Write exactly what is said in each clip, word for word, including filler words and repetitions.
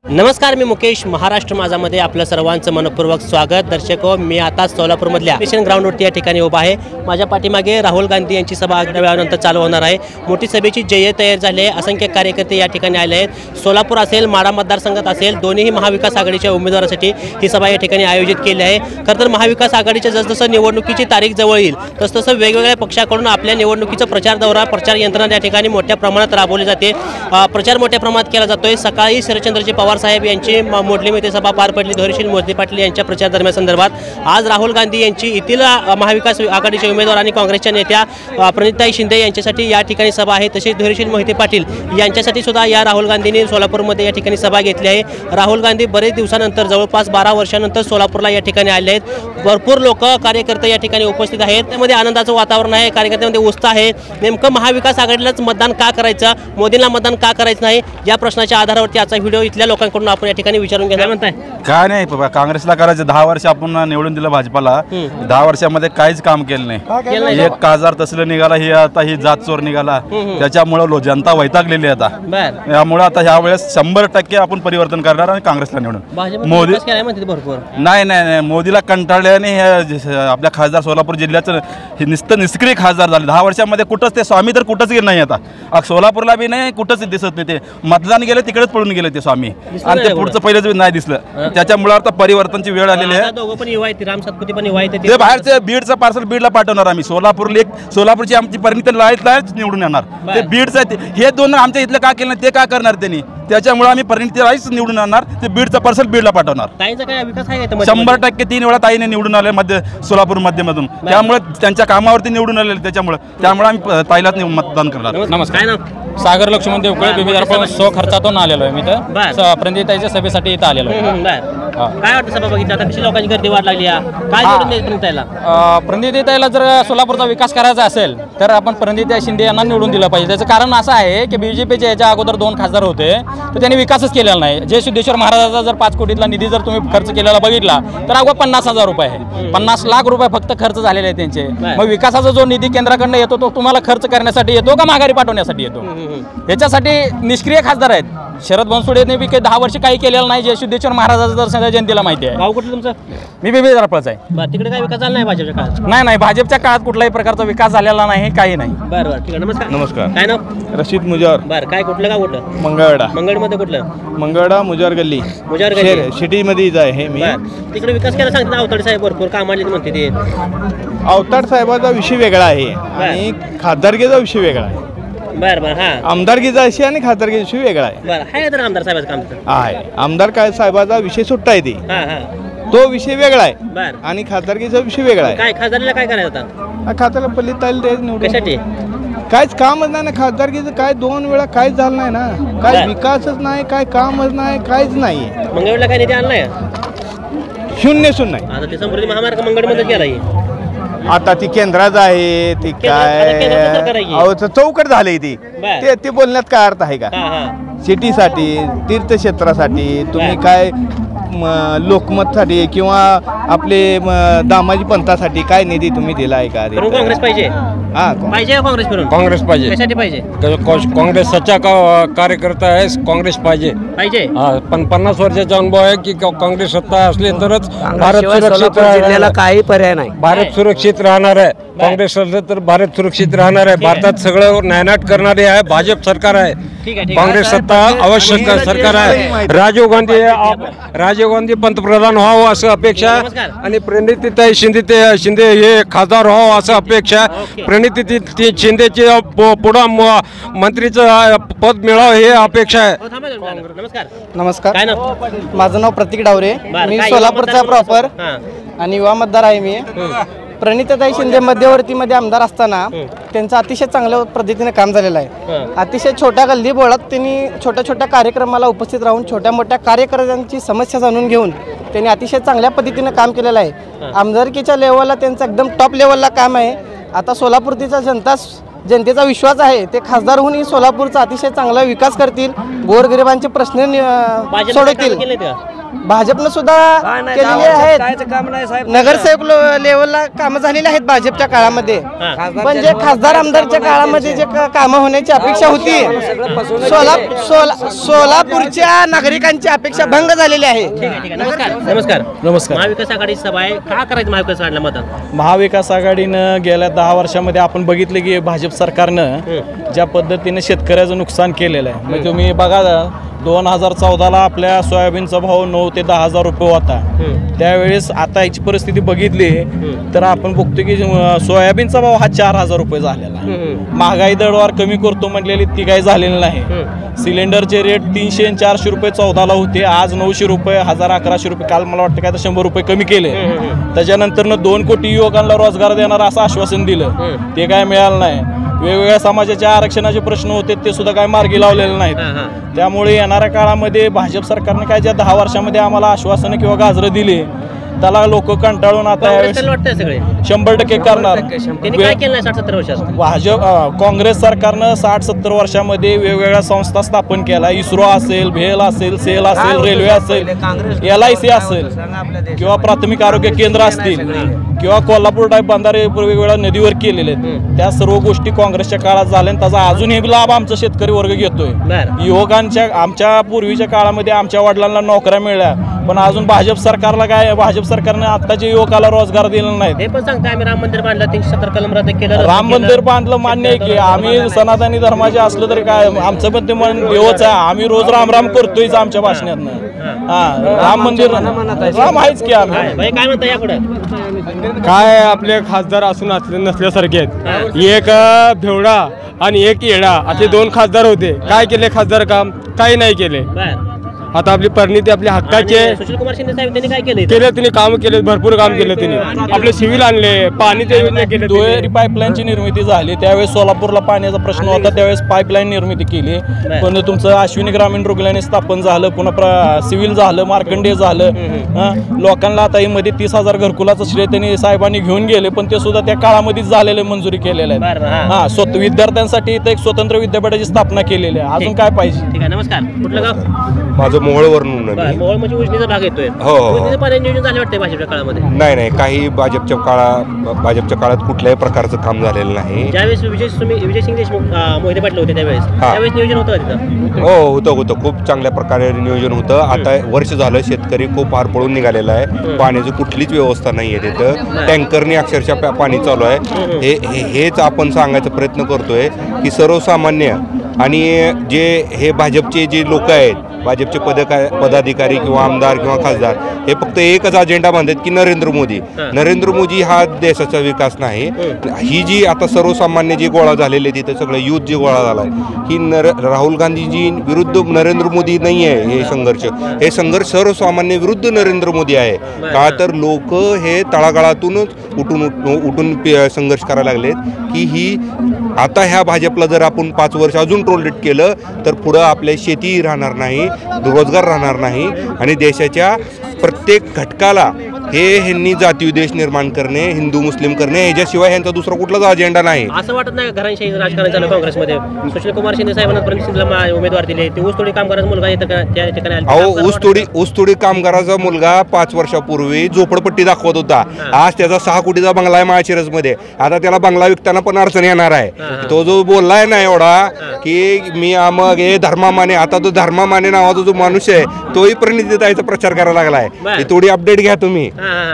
नमस्कार, मी मुकेश. महाराष्ट्र माझामध्ये आपलं सर्वांचं मनपूर्वक स्वागत. दर्शको, मी आता सोलापूरमधल्या स्टेशन ग्राउंडवरती या ठिकाणी उभा आहे. माझ्या पाठीमागे राहुल गांधी यांची सभा अकरा वेळानंतर चालू होणार आहे. मोठी सभेची जय तयार झाली आहे. असंख्य कार्यकर्ते या ठिकाणी आले आहेत. सोलापूर असेल, माढा मतदारसंघात असेल, दोन्ही महाविकास आघाडीच्या उमेदवारासाठी ही सभा या ठिकाणी आयोजित केली आहे. खरं तर महाविकास आघाडीच्या जसजसं निवडणुकीची तारीख जवळ येईल तसतसं वेगवेगळ्या पक्षाकडून आपल्या निवडणुकीचा प्रचार दौरा, प्रचार यंत्रणा या ठिकाणी मोठ्या प्रमाणात राबवली जाते. प्रचार मोठ्या प्रमाणात केला जातोय. सकाळी शरदचंद्रजी पवार साहेब यांची मोडली येथे सभा पार पडली. धैर्यशील मोहिते पाटील यांच्या प्रचार दरम्यान संदर्भात आज राहुल गांधी यांची येथील महाविकास आघाडीचे उमेदवार आणि काँग्रेसच्या नेत्या प्रणिताताई शिंदे यांच्यासाठी या ठिकाणी सभा आहे. तसेच धैर्यशील मोहिते पाटील यांच्यासाठी सुद्धा या राहुल गांधींनी सोलापूरमध्ये या ठिकाणी सभा घेतली आहे. राहुल गांधी बरेच दिवसानंतर, जवळपास बारा वर्षानंतर सोलापूरला या ठिकाणी आले आहेत. भरपूर लोक, कार्यकर्ते या ठिकाणी उपस्थित आहेत. त्यामध्ये आनंदाचं वातावरण आहे. कार्यकर्त्यांमध्ये उत्साह आहे. नेमकं महाविकास आघाडीलाच मतदान का करायचं, मोदींना मतदान का करायचं नाही, या प्रश्नाच्या आधारावरती आजचा व्हिडिओ इथल्या लोकांकडून आपण या ठिकाणी विचारून घ्यायला म्हणताय. काय नाही बाबा, काँग्रेसला करायचं. दहा वर्ष आपण निवडून दिलं भाजपाला. दहा वर्षामध्ये काहीच काम केलं नाही. एक खासदार तसलं निघाला, ही आता ही जात चोर निघाला. त्याच्यामुळे जनता वैतागलेली आहे आता. त्यामुळे आता ह्या वेळेस शंभर टक्के आपण परिवर्तन करणार आणि काँग्रेसला निवडून. मोदी भरपूर नाही नाही मोदीला कंटाळल्याने आपल्या खासदार सोलापूर जिल्ह्याचं नुसतं निष्क्रिय खासदार झाले. दहा वर्षामध्ये कुठंच ते स्वामी तर कुठंच गेले नाही. आता सोलापूरला बी नाही, कुठंच दिसत नाही. ते मतदान गेले तिकडेच पळून गेले ते स्वामी, आणि ते पुढचं पहिलेच नाही दिसलं. त्याच्यामुळे आता परिवर्तनची वेळ आलेली आहे. दोघं पण युवा आहेत, राम सातपुते पण युवा आहेत. ते बाहेरचे बीडचं पार्सल बीडला पाठवणार आम्ही. सोलापूरला एक सोलापूरची आमची परिणिती लाईत लाईत निवडून येणार. ते बीडचं आहे. हे दोन आमच्या इथलं का केलं ते का करणार त्यांनी, त्याच्यामुळे आम्ही परिणिती लाईच निवडून आणणार. ते बीडचं पार्सल बीडला पाठवणार. शंभर टक्के तीन वेळा ताईने निवडून आले मध्य सोलापूर मध्यमधून. त्यामुळे त्यांच्या कामावरती निवडून आलेले. त्याच्यामुळे त्यामुळे आम्ही ताईलाच निवडून करणार. नमस्कार. सागर लक्ष्मण देवकळे, बेबीदार सो खर्चातून आलेलो आहे. मी तर प्रणिताईच्या सभेसाठी इथं आलेलो आहे. काय वाटतं सभा बघितली आता, कशी लोकांची गर्दी वाढ लागली आहे, काय निवडून द्यायचं प्रणिताईला? प्रणिताईला जर सोलापूरचा विकास करायचा असेल तर आपण प्रणिताई शिंदे यांना निवडून दिलं पाहिजे. त्याचं कारण असं आहे की बीजेपीचे याच्या अगोदर दोन खासदार होते तर त्यांनी विकासच केलेला नाही. जय सिद्धेश्वर महाराजाचा जर पाच कोटीतला निधी जर तुम्ही खर्च केलेला बघितला तर अगोदर पन्नास हजार रुपये आहे. पन्नास लाख रुपये फक्त खर्च झालेले आहे त्यांचे. मग विकासाचा जो निधी केंद्राकडनं येतो तो तुम्हाला खर्च करण्यासाठी येतो का माघारी पाठवण्यासाठी येतो? याच्यासाठी निष्क्रिय खासदार आहेत. शरद बनसोडेने बी काही दहा वर्ष काही केलेलं नाही. जय सिद्धेश्वर महाराजाचं दर्शन जनतेला माहिती आहे. गाव कुठलं तुमचं? मी बेबीदारपळच आहे. बरं, तिकडे काय विकास झाला नाही भाजपच्या काळात? नाही नाही भाजपच्या काळात कुठल्याही प्रकारचा विकास झालेला नाही, काही नाही. बरं बरं, ठीक आहे. नमस्कार. नमस्कार. काय नाव? रशीद मुजार. बरं, काय कुठलं गाव कुठलं? मंगळवेढा. मंगळमध्ये कुठलं? मंगळवेढा मुजार गल्ली. मुजार गल्ली सिटी मध्ये आहे मी. तिकडे विकास केला सांगतात अवताडे साहेब, भरपूर काम आले म्हणते ते. अवताड साहेबाचा विषय वेगळा आहे आणि खासदारकीचा विषय वेगळा आहे. बरं बरं, हा. आमदारकीचा विषय आणि खासदारकीचा विषय वेगळा आहे. बरं, आहे तर आमदार साहेबाचं काम आहे. आमदार काय साहेबाचा विषय सुट्टा आहे ते, हा हा तो विषय वेगळा आहे. बरं, आणि खासदारकीचा विषय वेगळा आहे. काय खासदारीला काय करायचं आता? खासदार पल्ली ताईल निवडून कशासाठी? काहीच कामच नाही ना खासदारकीचं. काय दोन वेळा काहीच झालं नाही ना. काय विकासच नाही, काय कामच नाही, काहीच नाही. मंगळवेढला काय निधी आणलाय? शून्य शून्य. आता ते समृद्धी महामार्ग मंगळमध्ये केला. आता ती केंद्राचं आहे ती काय चौकट झाली ती. ते ते बोलण्यात काय अर्थ आहे का? सिटीसाठी, तीर्थक्षेत्रासाठी तुम्ही काय लोकमतसाठी किंवा आपले दामाजी पंथासाठी काय निधी तुम्ही दिला आहे का? काँग्रेस पाहिजे. हा पाहिजे काँग्रेस फिरून. काँग्रेस पाहिजे. कशासाठी पाहिजे? काँग्रेस सच्चा कार्यकर्ता आहे. काँग्रेस पाहिजे पाहिजे. पण पन्नास वर्षाचा अनुभव आहे की काँग्रेस सत्ता असली तरच भारत सुरक्षित जिल्ह्याला काही पर्याय नाही. भारत सुरक्षित राहणार आहे. काँग्रेस असलं तर भारत सुरक्षित राहणार आहे. भारतात सगळं नायनाट करणारे आहे भाजप सरकार आहे. काँग्रेस सत्ता आवश्यक सरकार आहे. राजीव गांधी राजीव गांधी पंतप्रधान व्हावं असं अपेक्षा आणि प्रणितीताई शिंदे ते शिंदे हे खासदार व्हावं असं अपेक्षा. प्रणिती शिंदेचे पुढं मंत्रीचं पद मिळावं हे अपेक्षा आहे. नमस्कार. नमस्कार. काय नाव? माझं नाव प्रतीक डावरे. मी सोलापूरचा प्रॉपर आणि युवा मतदार आहे. मी प्रणिताताई शिंदे मध्यवर्तीमध्ये आमदार असताना त्यांचं अतिशय चांगल्या पद्धतीने काम झालेलं आहे. अतिशय छोट्या गल्ली बोळात त्यांनी छोट्या छोट्या कार्यक्रमाला उपस्थित राहून छोट्या मोठ्या कार्यकर्त्यांची समस्या जाणून घेऊन त्यांनी अतिशय चांगल्या पद्धतीने काम केलेलं आहे. आमदारकीच्या लेवलला त्यांचं एकदम टॉप लेवलला काम आहे. आता सोलापूरचा जनता जनतेचा विश्वास आहे ते खासदार होऊन सोलापूरचा अतिशय चांगला विकास करतील, गोरगरिबांचे प्रश्न सोडवतील. भाजपनं सुद्धा केलेली आहेत. नगरसेवक लो- लेवलला कामं झालेली आहेत भाजपच्या काळामध्ये. पण जे खासदार आमदारच्या काळामध्ये जे क- कामं होण्याची अपेक्षा होती, सोला सोला सोलापूरच्या नागरिकांची अपेक्षा भंग झालेली आहे. ठीक आहे, ठीक आहे. नमस्कार नमस्कार नमस्कार. महाविकास आघाडी सभा आहे. का करायचं महाविकास आघाडीला मतदान? महाविकास आघाडीनं गेल्या दहा वर्षामध्ये आपण बघितलं की भाजप सरकारनं ज्या पद्धतीने शेतकऱ्याचं नुकसान केलेलं आहे. म्हणजे तुम्ही बघा दोन हजार चौदाला आपल्या सोयाबीनचा भाव नऊ ते दहा हजार रुपये होता. त्यावेळेस आता याची परिस्थिती बघितली तर आपण बघतो की अं, सोयाबीनचा भाव हा चार हजार रुपये झालेला आहे. महागाई दरवार कमी करतो म्हटलेली ती काही झालेली नाही. सिलेंडरचे रेट तीनशे आणि चारशे रुपये चौदाला होते, आज नऊशे रुपये हजार अकराशे रुपये, काल मला वाटतं काय तर शंभर रुपये कमी केले. त्याच्यानंतरनं दोन कोटी युवकांना रोजगार देणार असं आश्वासन दिलं, ते काय मिळालं नाही. वेगवेगळ्या समाजाच्या आरक्षणाचे प्रश्न होते ते सुद्धा काय मार्गी लावलेले नाहीत. त्यामुळे येणाऱ्या काळामध्ये भाजप सरकारने काय ज्या दहा वर्षामध्ये आम्हाला आश्वासनं किंवा गाजरं दिली त्याला लोक कंटाळून आता यावेळेस वाटतंय सगळे शंभर टक्के करणार. त्यांनी काय केलं नाही साठ सत्तर वर्षात? भाजप अं, काँग्रेस सरकारनं साठ सत्तर वर्षामध्ये वेगवेगळ्या संस्था स्थापन केल्या. इस्रो असेल, भेल असेल, सेल असेल, रेल्वे असेल, एल आय सी असेल किंवा प्राथमिक आरोग्य केंद्र असतील किंवा कोल्हापूर टाईप बंधारे वेगवेगळ्या नदीवर केलेले आहेत. त्या सर्व गोष्टी काँग्रेसच्या काळात झाल्या आणि त्याचा अजूनही लाभ आमचा शेतकरी वर्ग घेतोय. युवकांच्या आमच्या पूर्वीच्या काळामध्ये आमच्या वडिलांना नोकऱ्या मिळल्या, पण अजून भाजप सरकारला काय भाजप सरकारने आताच्या युवकाला रोजगार दिला नाही. हे पण सांगता आम्ही राम मंदिर बांधलं, तीनशे सत्तर कलम रद्द केलं. राम मंदिर बांधलं मान्य आहे की आम्ही सनातनी धर्माचे असलं तरी काय आमचं पण ते मन देवच आहे. आम्ही रोज राम राम करतोयच आमच्या भाषणातनं. हा राम मंदिर राम आहेच की आम्ही. भाई काय म्हणता यापुढे? काय आपले खासदार असून असले नसल्यासारखे आहेत. एक भेवडा आणि एक येडा असे दोन खासदार होते. काय केले खासदार काम? काही नाही केले. आता आपली परिणिती आपल्या हक्काचे सुशील कुमार शिंदे साहेब त्यांनी काय केलं? केले, त्यांनी काम केले, भरपूर काम केलं त्यांनी. आपले सिव्हिल आणले, पाणीच्या योजना केल्या, दुहेरी पाईपलाईनची निर्मिती झाली. त्यावेळेस सोलापूरला पाण्याचा प्रश्न होता, त्यावेळेस पाईपलाईन निर्मिती केली. पण तुमचं अश्विनी ग्रामीण रुग्णालय स्थापन झालं, पुन्हा सिव्हिल झालं, मार्कंडेय झालं. लोकांना आता ही मध्ये तीस हजार घरकुलाचं श्रेय त्यांनी साहेबांनी घेऊन गेले, पण ते सुद्धा त्या काळामध्येच झालेले मंजुरी केलेले आहेत. हा स्वतः विद्यार्थ्यांसाठी इथं एक स्वतंत्र विद्यापीठाची स्थापना केलेली आहे. अजून काय पाहिजे? ठीक आहे. नमस्कार. कुठलं गाव? माझं मोहोळवरून. मोहोळ म्हणजे उजनीचा भाग येतोय. हो हो. उजनीचं पाणी नियोजन झालं वाटतंय भाजपच्या काळामध्ये? नाही नाही, काही भाजपच्या काळा भाजपच्या काळात कुठल्याही प्रकारचं काम झालेलं नाही. ज्यावेळेस विजय तुम्ही विजय सिंग देशमुख अं, मोहिते पाटील होते त्यावेळेस त्यावेळेस नियोजन होतं का तिथं? हो होतं होतं खूप चांगल्या प्रकारे नियोजन होतं. आता वर्ष झालं शेतकरी खूप हार पळून निघालेला आहे. पाण्याची कुठलीच व्यवस्था नाही आहे तिथं. टँकरनी अक्षरशः पा- पाणी चालू आहे. हे हे- हेच आपण सांगायचा प्रयत्न करतोय की सर्वसामान्य आणि जे हे भाजपचे जे लोक आहेत, भाजपचे पदका पदाधिकारी किंवा आमदार किंवा खासदार, हे फक्त एकच अजेंडा बांधतात की नरेंद्र मोदी नरेंद्र मोदी हा देशाचा विकास नाही. ही जी आता सर्वसामान्य जी गोळा झालेली आहे तिथं सगळं युथ जी गोळा झाला आहे ही नर राहुल गांधीजी विरुद्ध नरेंद्र मोदी नाही आहे. हे संघर्ष हे संघर्ष सर्वसामान्य विरुद्ध नरेंद्र मोदी आहे. का तर लोक हे तळागाळातूनच उठून उठून संघर्ष करायला लागलेत की ही आता ह्या भाजपला जर आपण पाच वर्ष अजून टोलरेट केलं तर पुढं आपल्या शेती राहणार नाही, रोजगार राहणार नाही आणि देशाच्या प्रत्येक घटकाला हे ह्यांनी जातीविद्वेष निर्माण करणे, हिंदू मुस्लिम करणे, ह्याच्याशिवाय ह्यांचा दुसरा कुठलाच अजेंडा नाही. असं वाटत नाही घरांशाही राजकारण झालं काँग्रेसमध्ये? सुशील कुमार शिंदे साहेबांना प्रणित शिंदेला उमेदवार दिले, ते ऊसतोडी कामगाराचा मुलगा येतं का त्या ठिकाणी? अहो ऊसतोडी ऊसतोडी कामगाराचा मुलगा पाच वर्षापूर्वी झोपडपट्टी दाखवत होता. आज त्याचा सहा कोटीचा बंगला आहे माळशिरसमध्ये. आता त्याला बंगला विकताना पण अडचण येणार आहे. तो जो बोललाय ना एवढा की मी मग हे धर्मामाने, आता तो धर्मामाने नावाचा जो माणूस आहे तोही प्रणितीताईचा प्रचार करायला लागलाय. ही थोडी अपडेट घ्या तुम्ही.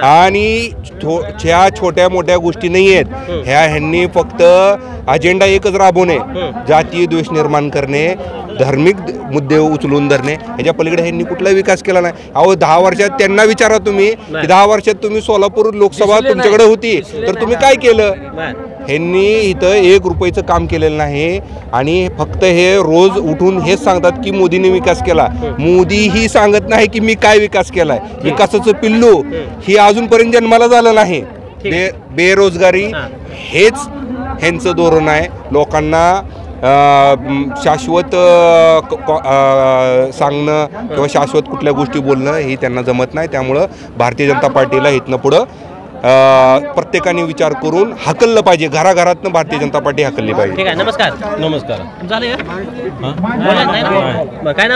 आणि ह्या छोट्या मोठ्या गोष्टी नाही आहेत ह्या. ह्यांनी फक्त अजेंडा एकच राबवणे, जातीय द्वेष निर्माण करणे, धार्मिक मुद्दे उचलून धरणे, ह्याच्या पलीकडे ह्यांनी कुठला विकास केला नाही. अहो दहा वर्षात त्यांना विचारा तुम्ही की दहा वर्षात तुम्ही सोलापूर लोकसभा तुमच्याकडे होती तर तुम्ही काय केलं? ह्यांनी इथं एक रुपयाचं काम केलेलं नाही आणि फक्त हे रोज उठून हेच सांगतात की मोदीने विकास केला. मोदी ही सांगत नाही की मी काय विकास केलाय. विकासाचं पिल्लू ही अजूनपर्यंत जन्माला झालं नाही. बे बेरोजगारी हेच ह्यांचं धोरण आहे. लोकांना शाश्वत सांगणं किंवा शाश्वत कुठल्या गोष्टी बोलणं हे त्यांना जमत नाही. त्यामुळं भारतीय जनता पार्टीला इथनं पुढं अं, प्रत्येकाने विचार करून हाकललं पाहिजे. घराघरातनं भारतीय जनता पार्टी हाकलली पाहिजे. ठीक आहे. नमस्कार. नमस्कार. झालं का? बोला, नाही ना? बरं, काय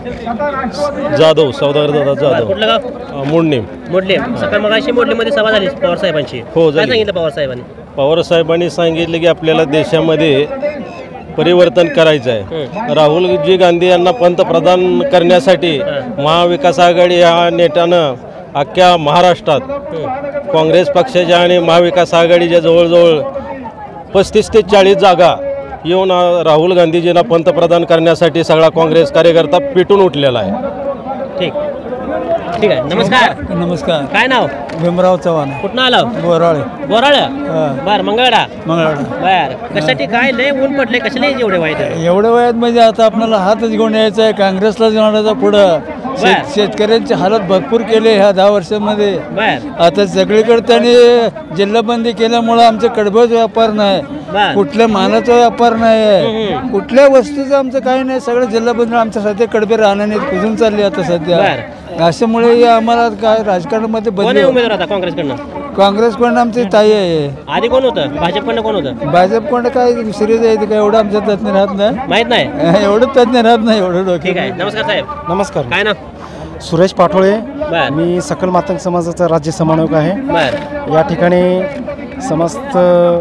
नाव? जाधव सौदागर दादा बरं, जाधव कुठलं गाव? मोडणे. मोडले. सकाळ मगाशी मोडलीमध्ये सभा झाली पवार साहेबांची. हो, काय झाली. सांगितलं पवार साहेबांनी? पवार साहेबांनी सांगितलं की आपल्याला देशामध्ये परिवर्तन करायचं आहे. राहुलजी गांधी यांना पंतप्रधान करण्यासाठी महाविकास आघाडी या नेत्यानं अख्ख्या महाराष्ट्रात काँग्रेस पक्षाच्या आणि महाविकास आघाडीच्या जवळजवळ पस्तीस ते चाळीस जागा येऊन राहुल गांधीजींना पंतप्रधान करण्यासाठी सगळा काँग्रेस कार्यकर्ता पेटून उठलेला आहे. ठीक ठीक आहे. नमस्कार. नमस्कार. काय नाव? भीमराव चव्हाण. कुठनं आलो? बोराळे. बोराळ. हा. बर, मंगळवाडा. मंगळवाडा. बर, कशासाठी काय लय ऊन पडले, कशाला एवढे वाईट? एवढ्या वयात म्हणजे आता आपल्याला हातच घेऊन यायचा आहे, काँग्रेसला जाण्याचा पुढं. शेत शेतकऱ्यांची हालत भरपूर केली ह्या दहा वर्षामध्ये. बर. आता सगळीकडे त्यांनी जिल्हाबंदी केल्यामुळं आमचे कडबच व्यापार नाही, कुठल्या मालाचा व्यापार नाही, कुठल्या वस्तूचं आमचं काही नाही. सगळं जिल्हाबंदी आमच्या सध्या कडबे राहण्याने कुजून चालली आता सध्या. अशामुळे आम्हाला काय राजकारणामध्ये कोण आहे बदल. उमेदवार आता काँग्रेसकडनं? काँग्रेसकडनं आमची ताई आहे. आधी कोण होतं? भाजपकडनं कोण होतं? भाजपकडनं काय सिरीज आहे काय एवढं आमच्या तज्ञ राहत नाही. माहित नाही. एवढं तज्ञ राहत नाही एवढं. ठीक आहे. नमस्कार साहेब. नमस्कार. काय नाव? सुरेश पाठोळे. मी सकल मातंग समाजाचा राज्य समन्वयक आहे. बर. या ठिकाणी समस्त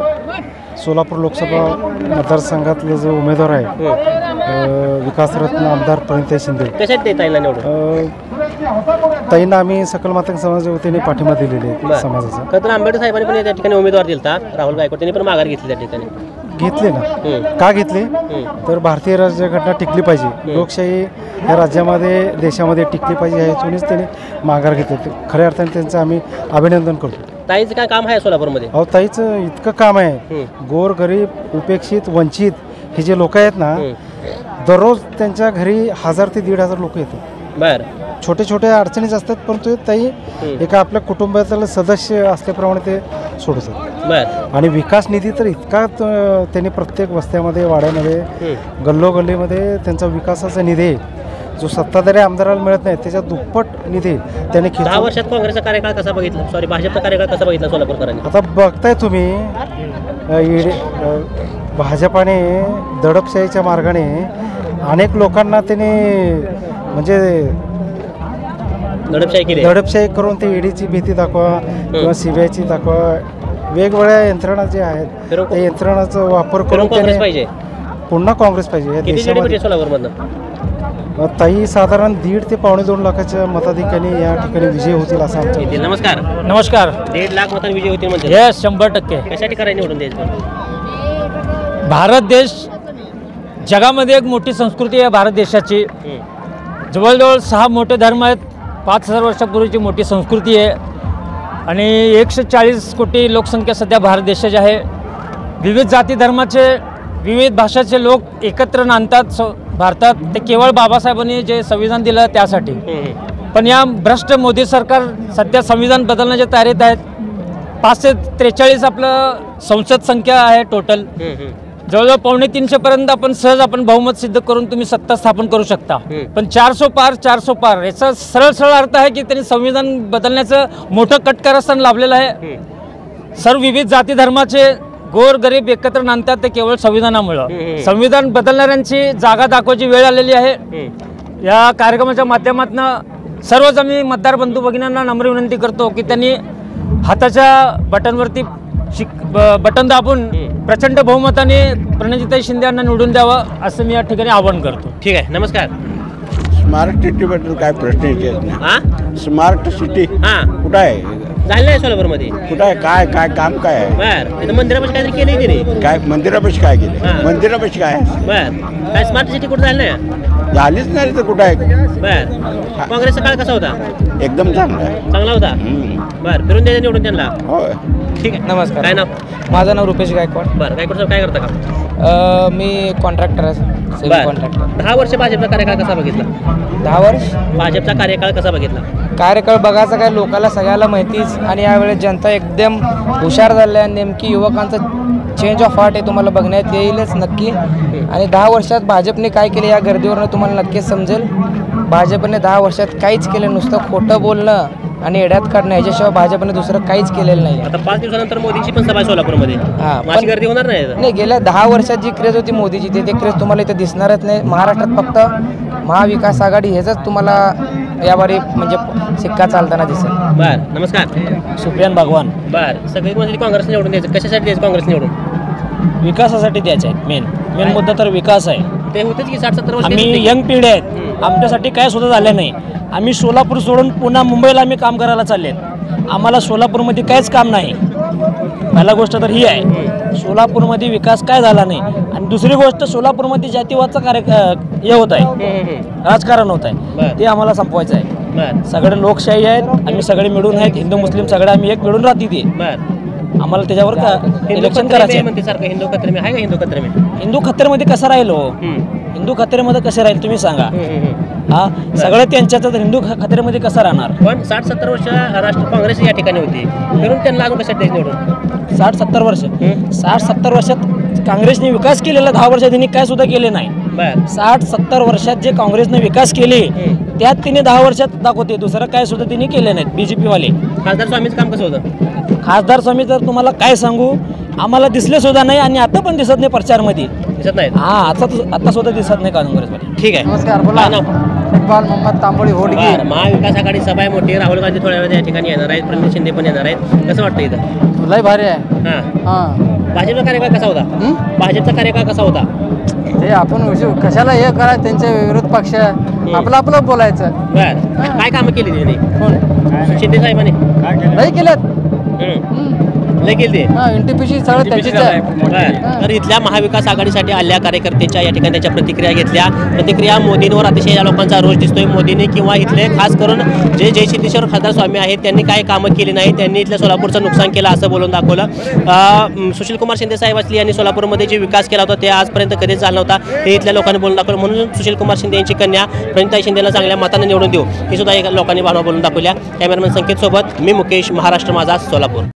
सोलापूर लोकसभा मतदारसंघातले जो उमेदवार आहे विकासरत्न आमदार प्रणिताई शिंदे, कशात देता येईल निवडून? ताईंना आम्ही सकल मातंग समाजाच्या वतीने पाठिंबा दिलेले आहे समाजाचा. खरं तर आंबेडकर साहेबांनी पण त्या ठिकाणी उमेदवार दिलता, राहुल गायकवाड, त्यांनी पण माघार घेतली त्या ठिकाणी. घेतले ना. का घेतले तर भारतीय राज्यघटना टिकली पाहिजे, लोकशाही या राज्यामध्ये देशामध्ये टिकली पाहिजे या हेतूनच त्यांनी माघार घेतले. खऱ्या अर्थाने त्यांचं आम्ही अभिनंदन करतो. ताईचं काय काम आहे सोलापूरमध्ये? अहो ताईचं इतकं काम आहे. गोर गरीब उपेक्षित वंचित हे जे लोक आहेत ना, दररोज त्यांच्या घरी हजार ते दीड हजार लोक येतात. बर. छोटे छोटे अडचणीच असतात, परंतु ताई एका आपल्या कुटुंबातील सदस्य असल्याप्रमाणे ते सोडतात. बर. आणि विकास निधी तर इतका त्यांनी प्रत्येक वस्त्यामध्ये वाड्यामध्ये गल्लोगल्लीमध्ये त्यांचा विकासाचा निधी जो सत्ताधारी आमदाराला मिळत नाही त्याच्या दुप्पट निधी त्यांनी दहा वर्षात काँग्रेसचा कार्यकाळ कसा बघितला, सॉरी भाजपचा कार्यकाळ कसा बघितला सोलापूरकरांनी? आता बघताय तुम्ही ईडी भाजपाने दडपशाहीच्या मार्गाने अनेक लोकांना त्यांनी म्हणजे दडपशाही केली. दडपशाही करून ते ईडीची भीती दाखवा किंवा सीबीआयची दाखवा, वेगवेगळ्या यंत्रणा जे आहेत त्या यंत्रणाचा वापर करून पाहिजे पुन्हा काँग्रेस पाहिजे या देशामध्ये. सोलापूरमधनं ताई साधारण दीड ते पावणे दोन लाखाच्या मताधिक्याने या ठिकाणी विजय होतील असं आमचं. नमस्कार. नमस्कार. दीड लाख मतांनी विजय होतील म्हणजे? हे शंभर टक्के. कशासाठी करायला निवडून द्यायचं? भारत देश जगामध्ये एक मोठी संस्कृती आहे भारत देशाची. जवळजवळ सहा मोठे धर्म आहेत, पाच हजार वर्षापूर्वीची मोठी संस्कृती आहे आणि एकशे चाळीस कोटी लोकसंख्या सध्या भारत देशाची आहे. विविध जाती धर्माचे विविध भाषाचे लोक एकत्र नांदतात स भारतात. ते केवळ बाबासाहेबांनी जे संविधान दिलं त्यासाठी. पण या भ्रष्ट मोदी सरकार सध्या संविधान बदलण्याच्या तयारीत आहेत. पाचशे त्रेचाळीस आपलं संसद संख्या आहे टोटल. जवळजवळ पावणे तीनशेपर्यंत आपण सहज आपण बहुमत सिद्ध करून तुम्ही सत्ता स्थापन करू शकता. पण चारसो पार चारसो पार याचा सरळ सरळ अर्थ आहे की त्यांनी संविधान बदलण्याचं मोठं कटकारस्थान लाभलेलं आहे. सर्व विविध जाती धर्माचे गोर गरीब एकत्र नांदतात ते केवळ संविधानामुळं. संविधान बदलणाऱ्यांची जागा दाखवायची वेळ आलेली आहे. या कार्यक्रमाच्या माध्यमातून सर्वच आम्ही मतदार बंधू भगिनींना नम्र विनंती करतो की त्यांनी हाताच्या बटनवरती शिक बटन दाबून प्रचंड बहुमताने प्रणिताई शिंदे यांना निवडून द्यावं असं मी या ठिकाणी आवाहन करतो. ठीक आहे. नमस्कार. स्मार्ट सिटीबद्दल काय प्रश्न विचारत? स्मार्ट सिटी कुठं आहे? झालं नाही सोलापूरमध्ये? कुठं आहे? काय काय काम काय आहे? बर. मंदिरापाशी काहीतरी केलं की नाही? काय मंदिरापाशी काय केलं? मंदिरापाशी काय? बर. काय स्मार्ट सिटी कुठं झालं नाही? झालीच नाही तर कुठं आहे? बर. काँग्रेसचा काळ कसा होता? एकदम चांगला आहे. चांगला होता. बर. फिरून द्यायचं निवडून त्यांना? होय. ठीक आहे. नमस्कार. काय नाव? माझं नाव रुपेश गायकवाड. बरं. गायकवाड साहेब काय करता का? मी कॉन्ट्रॅक्टर आहे, सिव्हिल कॉन्ट्रॅक्टर. दहा वर्ष भाजपचा कार्यकाळ कसा बघितला? दहा वर्ष भाजपचा कार्यकाळ कसा बघितला? कार्यकाळ बघायचा काय लोकांना सगळ्याला माहितीच. आणि यावेळेस जनता एकदम हुशार झाली आहे. नेमकी युवकांचं चेंज ऑफ हार्ट आहे तुम्हाला बघण्यात येईलच नक्की. आणि दहा वर्षात भाजपने काय केले या गर्दीवरनं तुम्हाला नक्कीच समजेल. भाजपने दहा वर्षात काहीच केलं, नुसतं खोटं बोलणं आणि येड्यात काढणं याच्याशिवाय भाजपने दुसरं काहीच केलेलं नाही. आता पाच दिवसानंतर मोदींची पण सभा आहे सोलापूरमध्ये. हां, माझी गर्दी होणार नाही आता? नाही, गेल्या दहा वर्षात जी क्रेज होती मोदीची ते ते क्रेज तुम्हाला इथे दिसणारच नाही. महाराष्ट्रात फक्त महाविकास आघाडी ह्याच तुम्हाला यावर म्हणजे सिक्का चालताना दिसेल. बर, नमस्कार. सुप्रियान भगवान. बर, सगळी म्हणजे काँग्रेस निवडून द्यायचं. कशासाठी द्यायचं काँग्रेस निवडून? विकासासाठी द्यायचे आहेत. मेन मेन मुद्दा तर विकास आहे. ते होतेच की साठ सत्तर वर्ष. आम्ही यंग पिढी आहेत, आमच्यासाठी काय सुद्धा झालं नाही. आम्ही सोलापूर सोडून पुन्हा मुंबईला आम्ही काम करायला चाललेत. आम्हाला सोलापूरमध्ये काहीच काम नाही. पहिला गोष्ट तर ही आहे, सोलापूरमध्ये विकास काय झाला नाही. आणि दुसरी गोष्ट, सोलापूरमध्ये जातीवादचा कार्य हे होत आहे, राजकारण होत आहे, ते आम्हाला संपवायचं आहे. सगळे लोकशाही आहेत, आम्ही सगळे मिळून आहेत, हिंदू मुस्लिम सगळे आम्ही एक मिळून राहते ते. आम्हाला त्याच्यावर इलेक्शन करायचं आहे. हिंदू खतरे आहे का हिंदू खतरे? हिंदू खतरेमध्ये कसं राहील हो? हिंदू खतरेमध्ये कसं राहील तुम्ही सांगा. हा, सगळं त्यांच्याच हिंदू खतरेमध्ये कसं राहणार? पण साठ सत्तर वर्ष राष्ट्र काँग्रेस या ठिकाणी होती, म्हणून त्यांना अजून कशात निवडून? साठ सत्तर वर्ष साठ सत्तर वर्षात काँग्रेसने विकास केलेला दहा वर्षात त्यांनी काय सुद्धा केले नाही. साठ सत्तर वर्षात जे काँग्रेसने विकास केले त्यात तिने दहा वर्षात दाखवते, दुसरं काय सुद्धा तिने केले नाहीत. बीजेपी वाले. खासदार स्वामीचं काम कसं होतं? खासदार स्वामी तर तुम्हाला काय सांगू, आम्हाला दिसले सुद्धा नाही आणि आता पण दिसत नाही प्रचारमध्ये. दिसत नाही? हा, आता आता सुद्धा दिसत नाही काँग्रेसमध्ये. ठीक आहे. नमस्कार, बोला. इक्बाल मोहम्मद तांबोळी होडगी. महाविकास आघाडी सभा आहे मोठी. राहुल गांधी थोड्या वेळा या ठिकाणी येणार आहेत, प्रणित शिंदे पण येणार आहेत. कसं वाटतं इथं? लय भारी आहे. हां हां, भाजपचा कार्यकाळ कसा होता? भाजपचा कार्यकाळ कसा होता? ते आपण कशाला हे करा, त्यांच्या विरोध पक्ष आपलं आपलं बोलायचं. बर, काय कामं केली त्यांनी? कोण? शिंदे साहेबांनी नाही केलं. लय केली ते. एनटीपीसी सगळं त्याचीच आहे. तर इथल्या महाविकास आघाडीसाठी आलेल्या कार्यकर्त्यांच्या या ठिकाणी त्यांच्या प्रतिक्रिया घेतल्या. प्रतिक्रिया मोदींवर अतिशय या लोकांचा रोष दिसतोय. मोदींनी किंवा इथले खास करून जे जय सिद्धेश्वर खासदार स्वामी आहेत त्यांनी काय कामं केली नाही, त्यांनी इथल्या सोलापूरचं नुकसान केलं असं बोलून दाखवलं. सुशीलकुमार शिंदे साहेब असले यांनी सोलापूरमध्ये जे विकास केला होता ते आजपर्यंत कधीच झाला नव्हता, ते इथल्या लोकांनी बोलून दाखवलं. म्हणून सुशीलकुमार शिंदे यांची कन्या प्रणिताई शिंदेला चांगल्या मताने निवडून देऊ ही सुद्धा एका लोकांनी भावना बोलून दाखवल्या. कॅमेरामॅन संकेत सोबत मी मुकेश, महाराष्ट्र माझा, सोलापूर.